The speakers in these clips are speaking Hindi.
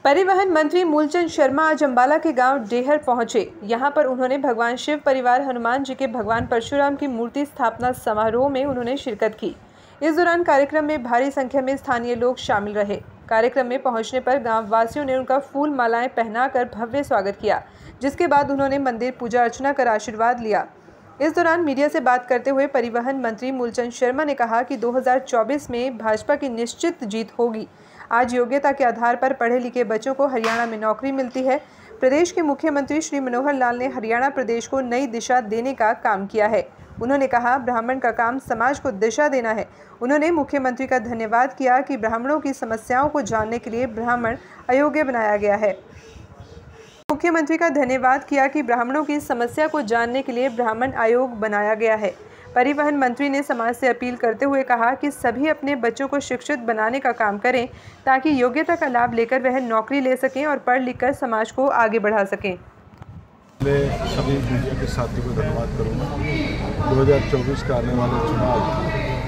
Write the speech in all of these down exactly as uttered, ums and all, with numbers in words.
परिवहन मंत्री मूलचंद शर्मा आज अंबाला के गांव डेहर पहुंचे। यहां पर उन्होंने भगवान शिव परिवार हनुमान जी के भगवान परशुराम की मूर्ति स्थापना समारोह में उन्होंने शिरकत की। इस दौरान कार्यक्रम में भारी संख्या में स्थानीय लोग शामिल रहे। कार्यक्रम में पहुंचने पर गांव वासियों ने उनका फूल मालाएं पहनाकर भव्य स्वागत किया, जिसके बाद उन्होंने मंदिर पूजा अर्चना कर आशीर्वाद लिया। इस दौरान मीडिया से बात करते हुए परिवहन मंत्री मूलचंद शर्मा ने कहा कि दो हज़ार चौबीस में भाजपा की निश्चित जीत होगी। आज योग्यता के आधार पर पढ़े लिखे बच्चों को हरियाणा में नौकरी मिलती है। प्रदेश के मुख्यमंत्री श्री मनोहर लाल ने हरियाणा प्रदेश को नई दिशा देने का काम किया है। उन्होंने कहा, ब्राह्मण का काम समाज को दिशा देना है। उन्होंने मुख्यमंत्री का धन्यवाद किया कि ब्राह्मणों की समस्याओं को जानने के लिए ब्राह्मण अयोग्य बनाया गया है। मुख्यमंत्री का धन्यवाद किया कि ब्राह्मणों की समस्या को जानने के लिए ब्राह्मण आयोग बनाया गया है। परिवहन मंत्री ने समाज से अपील करते हुए कहा कि सभी अपने बच्चों को शिक्षित बनाने का काम करें, ताकि योग्यता का लाभ लेकर वह नौकरी ले सकें और पढ़ लिख कर समाज को आगे बढ़ा सकें। मैं सभी मीडिया के साथियों को धन्यवाद करूँगा। दो हज़ार चौबीस का आने वाले चुनाव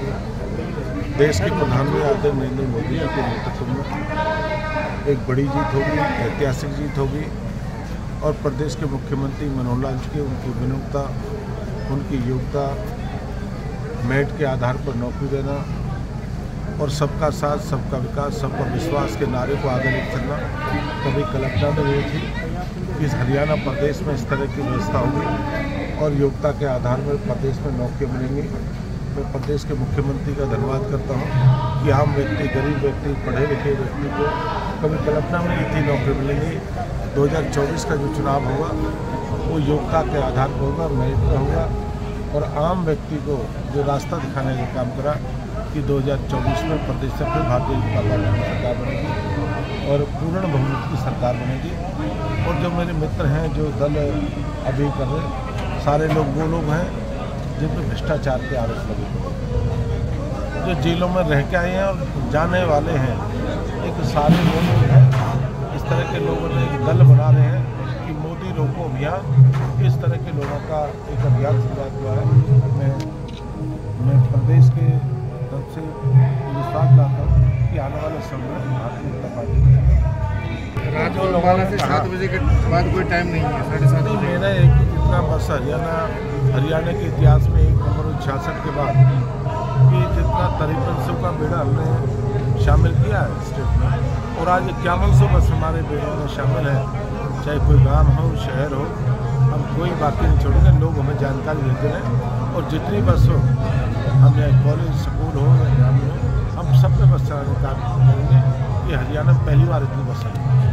देश के प्रधानमंत्री आदरणीय नरेंद्र मोदी जी के नेतृत्व में एक बड़ी जीत होगी, ऐतिहासिक जीत होगी और प्रदेश के मुख्यमंत्री मनोहर लाल जी की उनकी विनम्रता, उनकी योग्यता, मेरिट के आधार पर नौकरी देना और सबका साथ, सबका विकास, सबका विश्वास के नारे को आगे लेकर चलना कभी कल्पना में नहीं थी। इस हरियाणा प्रदेश में इस तरह की व्यवस्था होगी और योग्यता के आधार पर प्रदेश में नौकरियाँ मिलेंगी। मैं प्रदेश के मुख्यमंत्री का धन्यवाद करता हूँ कि आम व्यक्ति, गरीब व्यक्ति, पढ़े लिखे व्यक्ति को कभी कल्पना में नहीं थी नौकरी मिलेंगी। दो हज़ार चौबीस का जो चुनाव होगा वो योग्यता के आधार पर होगा, मेरिट पर होगा और आम व्यक्ति को जो रास्ता दिखाने का काम करा कि दो हज़ार चौबीस में प्रदेश से फिर भारतीय जनता पार्टी की सरकार बनेगी और पूर्ण बहुमत की सरकार बनेगी। और जो मेरे मित्र हैं, जो दल अभी कर रहे, सारे लोग वो लोग हैं जिन पर भ्रष्टाचार के आरोप लगे, जो जेलों में रह के आए हैं और जाने वाले हैं। एक सारे वो लोग हैं, इस तरह के लोगों ने एक दल बना रहे हैं कि मोदी रोको अभियान, इस तरह के लोगों का एक अभियान शुरुआत हुआ है। मैं मैं प्रदेश के तरफ से विश्वास लाता हूँ कि आने वाले समय में भारतीय जनता पार्टी रात और लोगाना से सात बजे के बाद कोई टाइम नहीं है, साढ़े सात बजे मेरा एक इतना बस हरियाणा हरियाणा के इतिहास में एक नंबर छियासठ के बाद कि जितना तिरपन सौ का बेड़ा हमने शामिल किया है स्टेट में और आज इक्यावन सौ बस हमारे बेड़ों में शामिल है। चाहे कोई गांव हो, शहर हो, हम कोई बाकी नहीं छोड़ेंगे। लोग हमें जानकारी देते हैं और जितनी बस हो, हम या कॉलेज, स्कूल हो या ग्रामीण हो, हम सब में बस चलाने का काम करेंगे। ये हरियाणा में पहली बार इतनी बस है।